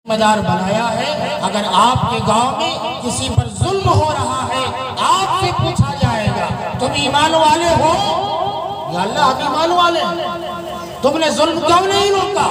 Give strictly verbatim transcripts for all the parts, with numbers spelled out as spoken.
مدار بنایا ہے۔ اگر آپ کے گاؤں میں کسی پر ظلم ہو رہا ہے، آپ سے پوچھا جائے گا تم ایمان والے ہو؟ یا اللہ ہم ایمان والے ہیں، تم نے ظلم کیوں نہیں روکا؟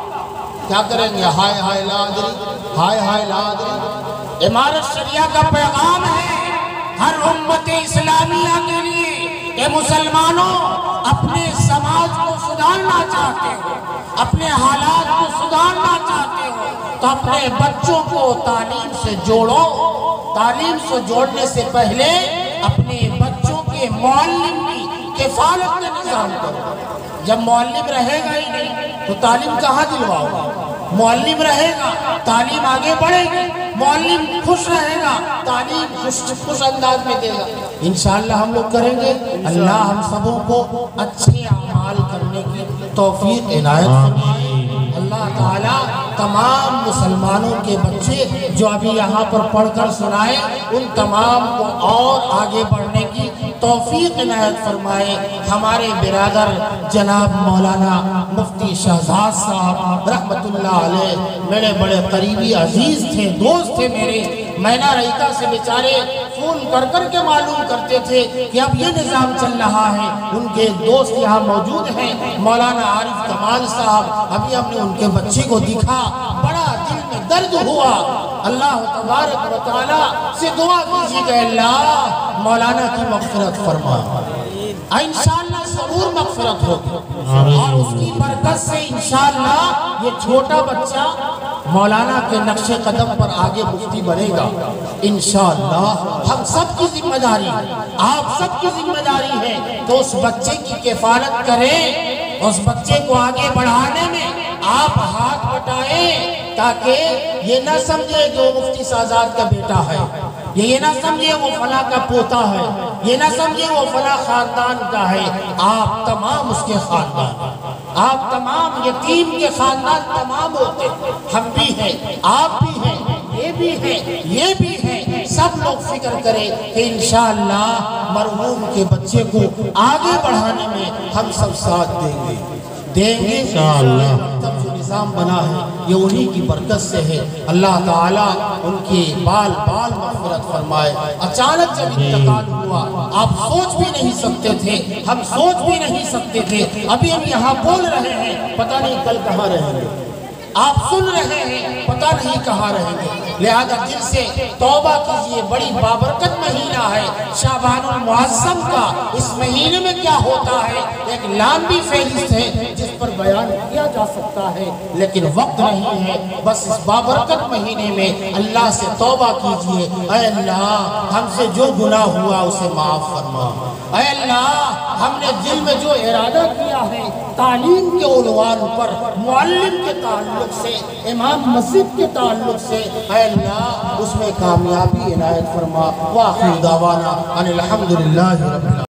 کیا کریں گے؟ ہائے ہائے لا ادری، ہائے ہائے لا ادری۔ امارت شریعہ کا پیغام ہے ہر امت اسلامیہ کے لیے کہ مسلمانوں اپنے سماج کو سدھارنا چاہتے ہو، اپنے حالات کو سدھارنا چاہتے ہو تو اپنے بچوں کو تعلیم سے جوڑو۔ تعلیم سے جوڑنے سے پہلے اپنے بچوں کے معلم کی کفالت کا نظام کرو۔ جب معلم رہے گا ہی نہیں تو تعلیم کہاں دلواؤ گا؟ معلم رہے گا تعلیم آگے بڑھے گی، معلم خوش رہے گا تعلیم خوش خوش انداز میں دے گا۔ انشاءاللہ ہم لوگ کریں گے۔ اللہ ہم سبوں کو اچھے اعمال کرنے کی توفیق عنایت فرمائے۔ اللہ تعالیٰ تمام مسلمانوں کے بچے جو ابھی یہاں پر پڑھ کر سنائے ان تمام کو اور آگے بڑھنے کی توفیق عنایت فرمائے۔ ہمارے برادر جناب مولانا مفتی شہزاد صاحب رحمت اللہ علیہ میرے بڑے قریبی عزیز تھے، دوست تھے میرے۔ مینا ریتا سے بیچارے فون کر کر کے معلوم کرتے تھے کہ اب یہ نظام چل رہا ہے۔ ان کے دوست یہاں موجود ہیں، مولانا عارف کمال صاحب، ابھی ہم نے ان کے بچے کو دکھا، بڑا دل میں درد ہوا۔ اللہ تبارک و تعالیٰ سے دعا کیجیے کہ اللہ مولانا کی مغفرت فرما، انشاءاللہ ضرور مغفرت ہوگی، اور اس کی برکت سے انشاءاللہ یہ چھوٹا بچہ مولانا کے نقش قدم پر آگے مفتی بنے گا انشاءاللہ۔ ہم سب کی ذمہ داری، آپ سب کی ذمہ داری ہے تو اس بچے کی کفالت کریں، اس بچے کو آگے بڑھانے میں آپ ہاتھ بٹائیں، تاکہ یہ نہ سمجھے کہ وہ مفتی شہزاد کا بیٹا ہے، یہ یہ نہ سمجھے وہ فلاں کا پوتا ہے، یہ نہ سمجھے وہ فلاں خاندان کا ہے۔ آپ تمام اس کے خاندان، آپ تمام یتیم کے خاندان تمام ہوتے ہیں، ہم بھی ہیں، آپ بھی ہیں، یہ بھی ہیں، یہ بھی ہیں۔ سب لوگ فکر کریں کہ انشاءاللہ مرحوم کے بچے کو آگے بڑھانے میں ہم سب ساتھ دیں گے دیں گے انشاءاللہ۔ تب جو نظام بنا ہے یہ انہی کی برکت سے ہے۔ اللہ تعالیٰ ان کی بال بال مغفرت فرمائے۔ اچانک جب انتقال ہوا آپ سوچ بھی نہیں سکتے تھے، ہم سوچ بھی نہیں سکتے تھے۔ ابھی ہم یہاں بول رہے ہیں، پتہ نہیں کل کہاں رہیں گے، آپ سن رہے ہیں پتہ نہیں کہاں رہیں گے۔ لہذا دل سے توبہ کیجئے، بڑی بابرکت مہینہ ہے شعبان المعظم کا۔ اس مہینے میں کیا ہوتا ہے ایک لمبی فہرست ہے جس پر بیان کیا جا سکتا ہے، لیکن وقت نہیں ہے۔ بس اس بابرکت مہینے میں اللہ سے توبہ کیجئے، اے اللہ ہم سے جو گناہ ہوا اسے معاف فرما، اے اللہ ہم نے دل میں جو ارادہ کیا ہے تعلیم کے عنوان پر، معلم کے تعلق سے، امام مسجد کے تعلق سے، اے اللہ اس میں کامیابی عنایت فرما۔ وآخر دعوانا ان الحمدللہ رب العالمین۔